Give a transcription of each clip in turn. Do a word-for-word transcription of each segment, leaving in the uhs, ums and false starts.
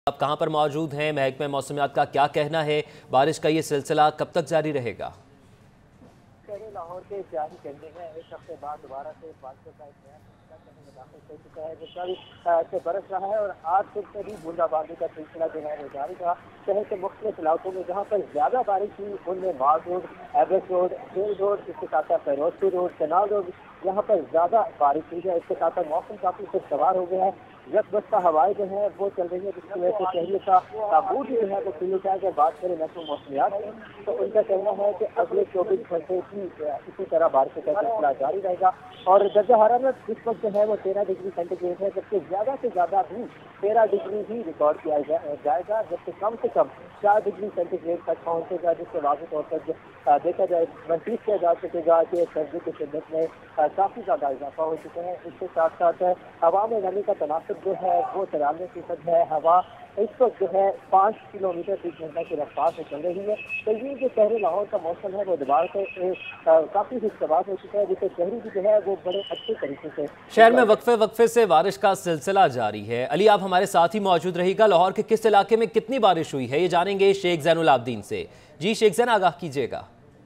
आप कहां पर मौजूद हैं? महकमे मौसमियात का क्या कहना है? बारिश का ये सिलसिला कब तक जारी रहेगा? लाहौर के जारी करने में एक हफ्ते बाद दोबारा से बारिश का एक नया सिलसिला दाखिल हो चुका है, जो कल से बरस रहा है और आज फिर से भी बूंदाबांदी का सिलसिला जो है वो जारी रहा। शहर के मुख्तलिफ इलाकों में जहाँ पर ज्यादा बारिश हुई उनमें mall road, Everest road, jail road, इसके साथ साथ फिरोजपुर रोड, कनाल रोड, यहाँ पर ज्यादा बारिश हुई है। इसके साथ साथ मौसम काफी खुशगवार हो गया है। यकबस्ता हवाएं जो है वो चल रही है, जिसकी वजह से शहरी का ताबूत जो है वो खुल है। अगर बात करें महकमा मौसमियात की तो उनका कहना है कि अगले चौबीस घंटे की इसी तरह बारिश का सिलसिला जारी रहेगा और दर्जा हरारत इस वक्त जो है वो तेरह डिग्री सेंटीग्रेड है, जबकि ज्यादा से ज्यादा भी तेरह डिग्री ही रिकॉर्ड किया जाएगा, जबकि कम से कम चार डिग्री सेंटीग्रेड तक पहुंचेगा, जिससे वाज़ेह तौर पर देखा जाए महसूस किया जा सकेगा कि सर्दी की शिद्दत में काफी ज्यादा इजाफा हो चुका है। इसके साथ साथ हवा में नमी का तनासब जो है वो तिरानवे फीसद है। हवा इस वक्त जो है पाँच किलोमीटर फी घंटा की रफ्तार से चल रही है। तो ये जो शहरी लाहौर का मौसम है वो दोबारा से काफी खुशगवार हो चुका है, जिससे शहरी भी जो है वो बड़े अच्छे तरीके से शहर में वक्फे वक्फे से बारिश का सिलसिला जारी है। अली, आप हमारे साथ ही मौजूद रहिएगा। लाहौर के किस इलाके में कितनी बारिश हुई है ये जानेंगे शेख जैनुल आबदीन से। जी शेख जैन, आगाह कीजिएगा।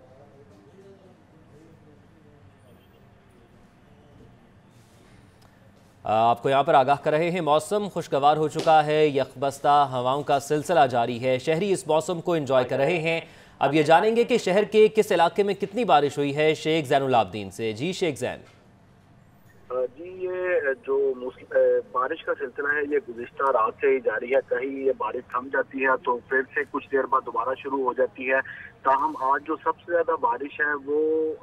आपको यहाँ पर आगाह कर रहे हैं, मौसम खुशगवार हो चुका है, यकबस्ता हवाओं का सिलसिला जारी है, शहरी इस मौसम को एंजॉय कर रहे हैं। अब ये जानेंगे कि शहर के किस इलाके में कितनी बारिश हुई है शेख जैनुल आबदीन से। जी शेख जैन। जी, ये जो बारिश का सिलसिला है ये गुज़िश्ता रात से ही जारी है। कहीं ये बारिश थम जाती है तो फिर से कुछ देर बाद दोबारा शुरू हो जाती है। ताहम आज जो सबसे ज्यादा बारिश है वो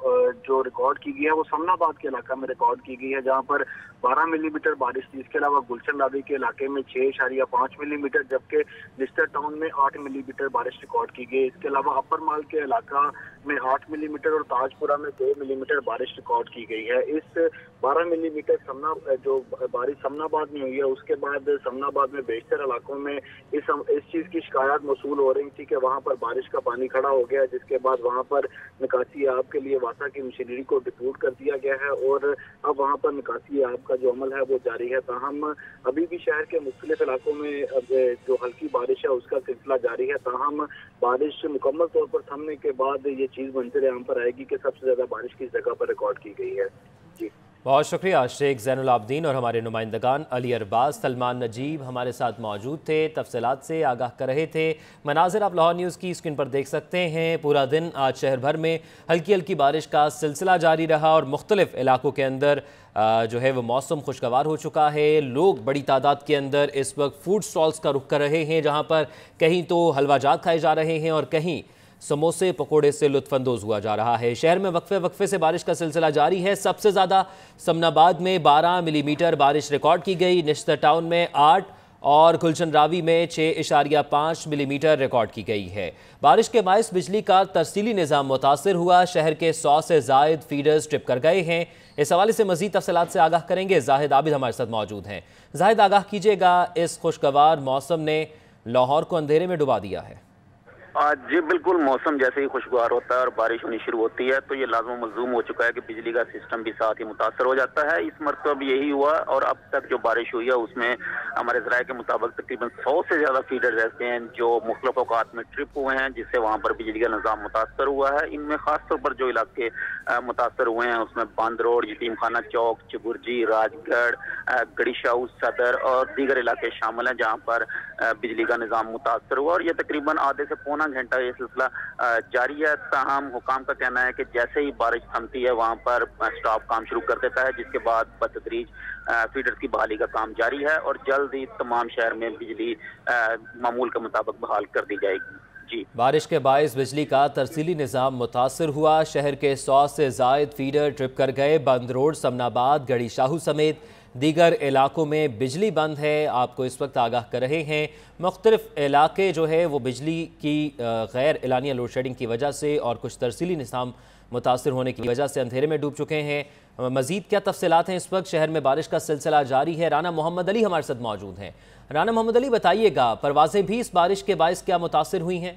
जो रिकॉर्ड की गई है वो समनाबाद के इलाका में रिकॉर्ड की गई है, जहाँ पर बारह मिलीमीटर बारिश थी। इसके अलावा गुलशन रावी के इलाके में छह इशारिया पाँच मिलीमीटर, जबकि लिस्टर टाउन में आठ मिलीमीटर बारिश रिकॉर्ड की गई। इसके अलावा अपर माल के इलाका में आठ मिलीमीटर और ताजपुरा में दो मिलीमीटर बारिश रिकॉर्ड की गई है। इस बारह मिलीमीटर समना जो बारिश समनाबाद में हुई है, उसके बाद समनाबाद में बेशतर इलाकों में इस इस चीज की शिकायत मौसूल हो रही थी कि वहां पर बारिश का पानी खड़ा हो गया, जिसके बाद वहां पर निकासी आब के लिए वासा की मशीनरी को डिप्यूट कर दिया गया है और अब वहां पर निकासी आब का जो अमल है वो जारी है। ताहम अभी भी शहर के मुख्तलिफ इलाकों में जो हल्की बारिश है उसका सिलसिला जारी है। ताहम बारिश मुकम्मल तौर पर थमने के बाद ये चीज मंजर आम पर आएगी कि सबसे ज्यादा बारिश किस जगह पर रिकॉर्ड की गई है। जी, बहुत शुक्रिया शेख जैनुल आबदीन। और हमारे नुमाइंदगान अली अरबाज, सलमान नजीब हमारे साथ मौजूद थे, तफसीलात से आगाह कर रहे थे। मनाजिर आप लाहौर न्यूज़ की स्क्रीन पर देख सकते हैं। पूरा दिन आज शहर भर में हल्की हल्की बारिश का सिलसिला जारी रहा और मुख्तलिफ इलाकों के अंदर जो है वो मौसम खुशगवार हो चुका है। लोग बड़ी तादाद के अंदर इस वक्त फूड स्टॉल्स का रुख कर रहे हैं, जहाँ पर कहीं तो हलवाजात खाए जा रहे हैं और कहीं समोसे पकोड़े से लुत्फानंदोज हुआ जा रहा है। शहर में वक्फे वक्फे से बारिश का सिलसिला जारी है। सबसे ज़्यादा समनाबाद में बारह मिलीमीटर बारिश रिकॉर्ड की गई, निश्तर टाउन में आठ और गुलशन रावी में छः इशारिया पाँच मिलीमीटर रिकॉर्ड की गई है। बारिश के बायस बिजली का तरसीली निज़ाम मुतासर हुआ। शहर के सौ से जायद फीडर्स ट्रिप कर गए हैं। इस हवाले से मज़ीद तफसीलात से आगाह करेंगे जाहिद आबिद हमारे साथ मौजूद हैं। जाहिद, आगाह कीजिएगा, इस खुशगवार मौसम ने लाहौर को अंधेरे में डुबा दिया है। जी बिल्कुल, मौसम जैसे ही खुशगवार होता है और बारिश होनी शुरू होती है तो ये लाज़िम मलज़ूम हो चुका है कि बिजली का सिस्टम भी साथ ही मुतासर हो जाता है। इस मरतब यही हुआ और अब तक जो बारिश हुई है उसमें हमारे ज़राए के मुताबिक तकरीबन सौ से ज़्यादा फीडर्स ऐसे हैं जो मुख्तलिफ औकात में ट्रिप हुए हैं, जिससे वहाँ पर बिजली का निज़ाम मुतासर हुआ है। इनमें ख़ासतौर पर जो इलाके मुतासर हुए हैं उसमें बंद रोड, यतीम खाना चौक, चिबुरजी, राजगढ़, गड़ी शाहू, सदर और दीगर इलाके शामिल हैं जहाँ पर बिजली का निज़ाम मुतासर हुआ और यह तकरीबन आधे से पौना घंटा ये सिलसिला जारी है। ताहम हुकाम का कहना है कि जैसे ही बारिश थमती है वहां पर स्टाफ काम शुरू कर देता है, जिसके बाद बतदरीज फीडर्स की बहाली का काम जारी है और जल्द ही तमाम शहर में बिजली मामूल के मुताबिक बहाल कर दी जाएगी। जी, बारिश के बायस बिजली का तरसीली निज़ाम मुतासर हुआ। शहर के सौ से जायद फीडर ट्रिप कर गए। बंद रोड, समनाबाद, गड़ी शाहू समेत दीगर इलाकों में बिजली बंद है। आपको इस वक्त आगाह कर रहे हैं, मुख्तलिफ इलाके जो है वो बिजली की गैर एलानिया लोड शेडिंग की वजह से और कुछ तरसीली निज़ाम मुतासर होने की वजह से अंधेरे में डूब चुके हैं। मज़ीद क्या तफसीलात हैं? इस वक्त शहर में बारिश का सिलसिला जारी है। राना मोहम्मद अली हमारे साथ मौजूद हैं। राना मोहम्मद अली, बताइएगा, परवाज़ें भी इस बारिश के बायस क्या मुतासर हुई हैं?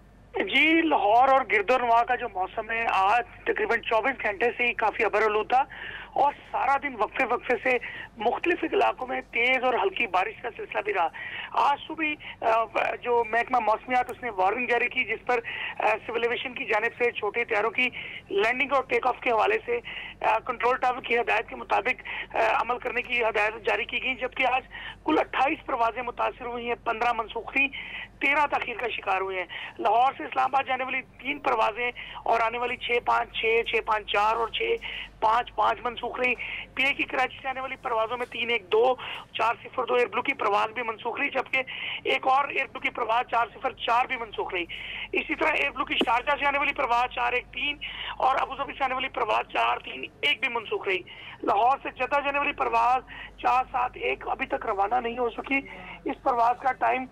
जी, लाहौर और गिरदोनवा का जो मौसम है आज तकरीबन चौबीस घंटे से ही काफी अबरआलूद था और सारा दिन वक्फे वक्फे से मुख्तलिफ इलाकों में तेज और हल्की बारिश का सिलसिला भी रहा। आज सुबह जो महकमा मौसमियात उसने वार्निंग जारी की, जिस पर सिविल एविएशन की जानिब से छोटे तैयारों की लैंडिंग और टेक ऑफ के हवाले से कंट्रोल टावर की हदायत के मुताबिक अमल करने की हदायत जारी की गई। जबकि आज कुल अट्ठाईस परवाजें मुतासर हुई हैं, पंद्रह मनसूख थी, तेरह तखीर का शिकार हुए हैं। लाहौर से इस्लामाबाद जाने वाली तीन परवाजें और आने वाली छः पाँच छः छः पाँच चार और छः पाँच पाँच मनसूख रही। पीए की कराची से आने वाली परवाजों में तीन एक दो चार सिफर दो एयर ब्लू की परवाज भी मनसूख रही, जबकि एक और एयर ब्लू की परवाज चार सिफर चार भी मनसूख रही। इसी तरह एयर ब्लू की शारजा से आने वाली परवाज चार एक तीन और अबू धाबी से आने वाली परवाज चार तीन एक भी मनसूख रही। लाहौर से जद्दा जाने वाली परवाज चार सात एक अभी तक रवाना नहीं हो सकी। इस परवाज का टाइम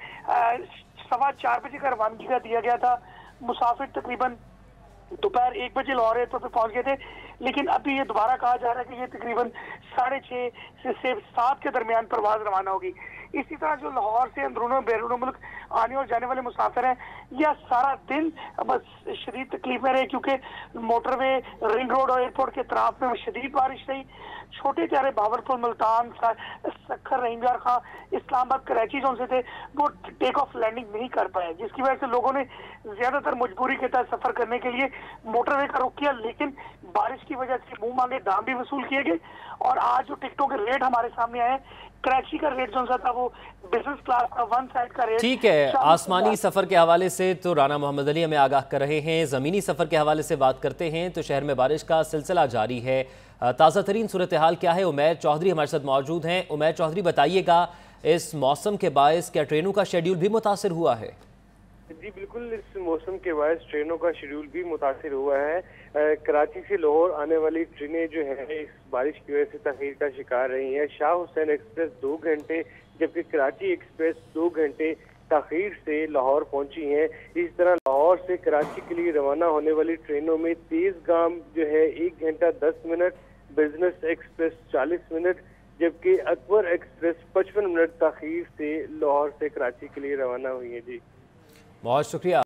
सवा चार बजे का रवानगी का दिया गया था। मुसाफिर तकरीबन दोपहर एक बजे लाहौर एयरपोर्ट पे पहुंच गए थे, लेकिन अभी ये दोबारा कहा जा रहा है कि ये तकरीबन साढ़े छः से, से सात के दरमियान परवाज रवाना होगी। इसी तरह जो लाहौर से अंदरूनों बैरून मुल्क आने और जाने वाले मुसाफिर हैं, यह सारा दिन बस शदीद तकलीफ में रहे, क्योंकि मोटरवे, रिंग रोड और एयरपोर्ट के तरफ में शदीद बारिश रही। छोटे प्यारे भावलपुर, मुल्तान, सक्खर, रहीमयार खां, इस्लामाबाद, कराची जोन से थे, वो टेक ऑफ लैंडिंग नहीं कर पाए, जिसकी वजह से लोगों ने ज्यादातर मजबूरी के तहत सफर करने के लिए मोटरवे का रुख किया। लेकिन बारिश की वजह से मुंह मांगे दाम भी वसूल किए गए। और आज जो टिकटों के रेट हमारे सामने आए, कराची का रेट जो सा था वो बिजनेस क्लास का वन साइड का रेट। ठीक है, आसमानी सफर के हवाले से तो राना मोहम्मद अली हमें आगाह कर रहे हैं। ज़मीनी सफर के हवाले से बात करते हैं तो शहर में बारिश का सिलसिला जारी है। ताज़ा तरीन सूरत हाल क्या है? उमैर चौधरी हमारे साथ मौजूद हैं। उमैर चौधरी, बताइएगा, इस मौसम के बायस क्या ट्रेनों का शेड्यूल भी मुतासिर हुआ है? जी बिल्कुल, इस मौसम के बायस ट्रेनों का शेड्यूल भी मुतासिर हुआ है। आ, कराची से लाहौर आने वाली ट्रेनें जो है इस बारिश की वजह से तखीर का शिकार रही हैं। शाह हुसैन एक्सप्रेस दो घंटे जबकि कराची एक्सप्रेस दो घंटे तखीर से लाहौर पहुंची हैं। इस तरह लाहौर से कराची के लिए रवाना होने वाली ट्रेनों में तेज गाम जो है एक घंटा दस मिनट, बिजनेस एक्सप्रेस चालीस मिनट, जबकि अकबर एक्सप्रेस पचपन मिनट तखीर से लाहौर से कराची के लिए रवाना हुई है। जी बहुत शुक्रिया।